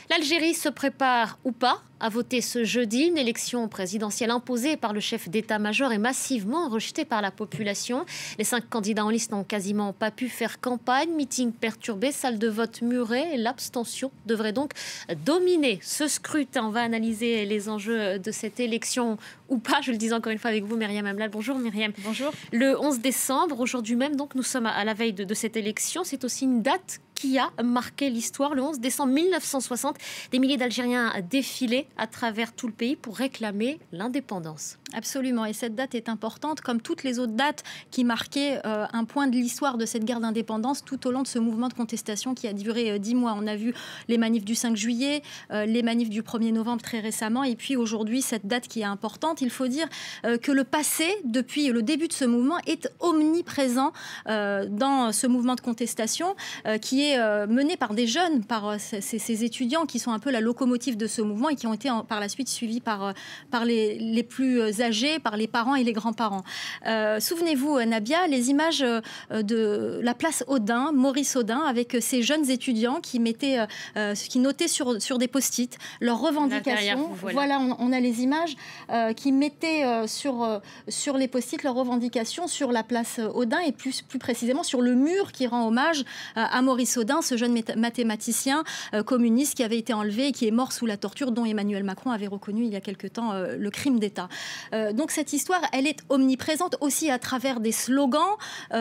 L'Algérie se prépare ou pas à voter ce jeudi. Une élection présidentielle imposée par le chef d'état-major et massivement rejetée par la population. Les 5 candidats en liste n'ont quasiment pas pu faire campagne. Meeting perturbé, salle de vote murée. L'abstention devrait donc dominer ce scrutin. On va analyser les enjeux de cette élection ou pas. Je le dis encore une fois avec vous, Myriam Amlal. Bonjour Myriam. Bonjour. Le 11 décembre, aujourd'hui même, donc, nous sommes à la veille de cette élection. C'est aussi une date qui a marqué l'histoire. Le 11 décembre 1960, des milliers d'Algériens défilaient à travers tout le pays pour réclamer l'indépendance. Absolument, et cette date est importante, comme toutes les autres dates qui marquaient un point de l'histoire de cette guerre d'indépendance tout au long de ce mouvement de contestation qui a duré 10 mois. On a vu les manifs du 5 juillet, les manifs du 1er novembre très récemment, et puis aujourd'hui, cette date qui est importante. Il faut dire que le passé, depuis le début de ce mouvement, est omniprésent dans ce mouvement de contestation qui est mené par des jeunes, par ces étudiants qui sont un peu la locomotive de ce mouvement et qui ont été par la suite suivis par les plus âgés, par les parents et les grands-parents. Souvenez-vous, Nabia, les images de la place Odin, Maurice Odin, avec ces jeunes étudiants qui notaient sur des post-it leurs revendications. Voilà, on a les images qui mettaient sur les post-it leurs revendications sur la place Odin et plus précisément sur le mur qui rend hommage à Maurice Odin, ce jeune mathématicien communiste qui avait été enlevé et qui est mort sous la torture, dont Emmanuel Macron avait reconnu il y a quelque temps le crime d'État. Donc cette histoire, elle est omniprésente aussi à travers des slogans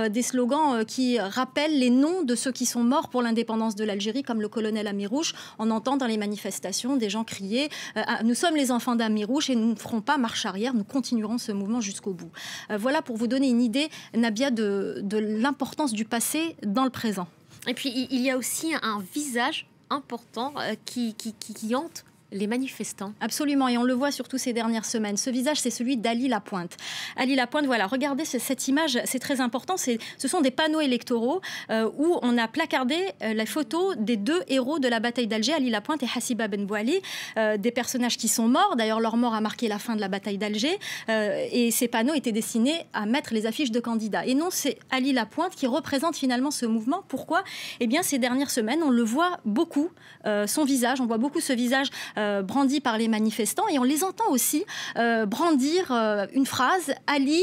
qui rappellent les noms de ceux qui sont morts pour l'indépendance de l'Algérie, comme le colonel Amirouche. On entend dans les manifestations des gens crier « Nous sommes les enfants d'Amirouche et nous ne ferons pas marche arrière, nous continuerons ce mouvement jusqu'au bout ». Voilà pour vous donner une idée, Nabia, de l'importance du passé dans le présent. Et puis, il y a aussi un visage important qui hante les manifestants. Absolument, et on le voit surtout ces dernières semaines. Ce visage, c'est celui d'Ali Lapointe. Ali Lapointe, voilà, regardez cette image, c'est très important. Ce sont des panneaux électoraux où on a placardé la photo des 2 héros de la bataille d'Alger, Ali Lapointe et Hassiba Ben Bouali, des personnages qui sont morts. D'ailleurs, leur mort a marqué la fin de la bataille d'Alger. Et ces panneaux étaient destinés à mettre les affiches de candidats. Et non, c'est Ali Lapointe qui représente finalement ce mouvement. Pourquoi ? Eh bien, ces dernières semaines, on le voit beaucoup, son visage, on voit beaucoup ce visage brandi par les manifestants et on les entend aussi brandir une phrase « Ali,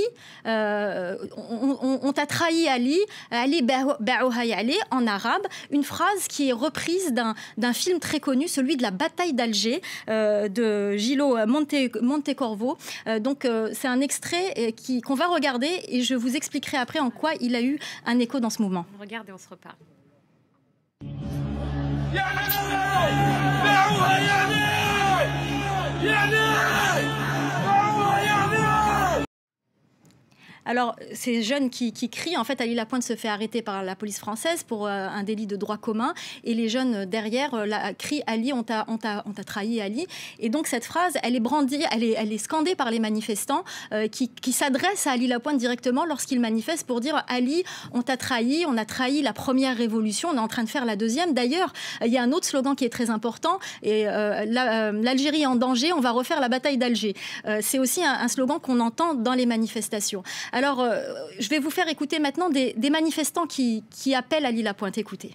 on t'a trahi Ali, Ali ba'ouha Ali » en arabe, une phrase qui est reprise d'un film très connu, celui de la bataille d'Alger de Gillo Montecorvo. Donc c'est un extrait qu'on va regarder et je vous expliquerai après en quoi il a eu un écho dans ce mouvement. Regardez, on se reparle. Alors, ces jeunes qui crient, en fait, Ali Lapointe se fait arrêter par la police française pour un délit de droit commun. Et les jeunes derrière crient « Ali, on t'a trahi, Ali ». Et donc, cette phrase, elle est brandie, elle est scandée par les manifestants qui s'adressent à Ali Lapointe directement lorsqu'il manifeste pour dire « Ali, on t'a trahi, on a trahi la première révolution, on est en train de faire la deuxième ». D'ailleurs, il y a un autre slogan qui est très important. Et l'Algérie est en danger, on va refaire la bataille d'Alger. C'est aussi un slogan qu'on entend dans les manifestations. Alors, je vais vous faire écouter maintenant des manifestants qui appellent Ali Lapointe. Écoutez.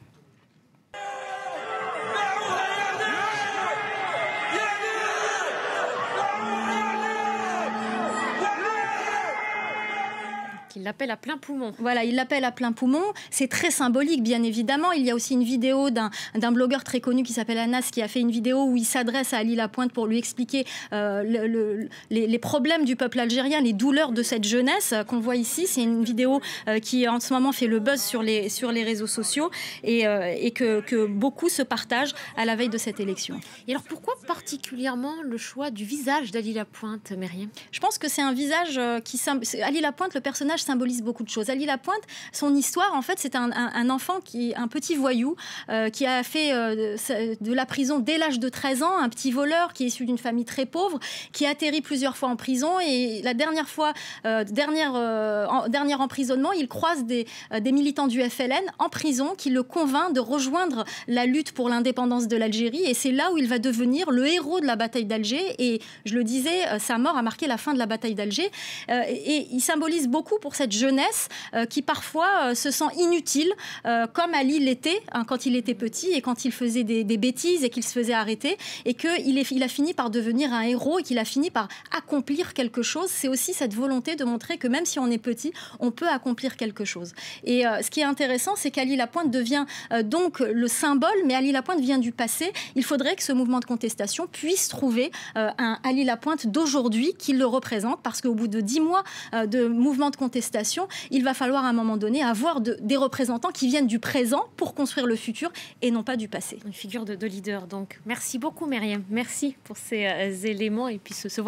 Il l'appelle à plein poumon. Voilà, il l'appelle à plein poumon. C'est très symbolique, bien évidemment. Il y a aussi une vidéo d'un blogueur très connu qui s'appelle Anas, qui a fait une vidéo où il s'adresse à Ali Lapointe pour lui expliquer les problèmes du peuple algérien, les douleurs de cette jeunesse qu'on voit ici. C'est une vidéo qui, en ce moment, fait le buzz sur les réseaux sociaux et que beaucoup se partagent à la veille de cette élection. Et alors, pourquoi particulièrement le choix du visage d'Ali Lapointe, Myriam ? Je pense que c'est un visage Ali Lapointe, le personnage symbolise beaucoup de choses. Ali Lapointe, son histoire, en fait, c'est un enfant, un petit voyou qui a fait de la prison dès l'âge de 13 ans, un petit voleur qui est issu d'une famille très pauvre, qui a atterri plusieurs fois en prison et la dernière fois, dernier emprisonnement, il croise des militants du FLN en prison qui le convainc de rejoindre la lutte pour l'indépendance de l'Algérie et c'est là où il va devenir le héros de la bataille d'Alger et je le disais, sa mort a marqué la fin de la bataille d'Alger et il symbolise beaucoup pour cette jeunesse qui parfois se sent inutile, comme Ali l'était quand il était petit et quand il faisait des bêtises et qu'il se faisait arrêter, et qu'il a fini par devenir un héros et qu'il a fini par accomplir quelque chose. C'est aussi cette volonté de montrer que même si on est petit, on peut accomplir quelque chose. Et ce qui est intéressant, c'est qu'Ali Lapointe devient donc le symbole, mais Ali Lapointe vient du passé. Il faudrait que ce mouvement de contestation puisse trouver un Ali Lapointe d'aujourd'hui qui le représente, parce qu'au bout de 10 mois de mouvement de contestation, il va falloir à un moment donné avoir des représentants qui viennent du présent pour construire le futur et non pas du passé. Une figure de leader, donc. Merci beaucoup, Myriam. Merci pour ces éléments et puis ce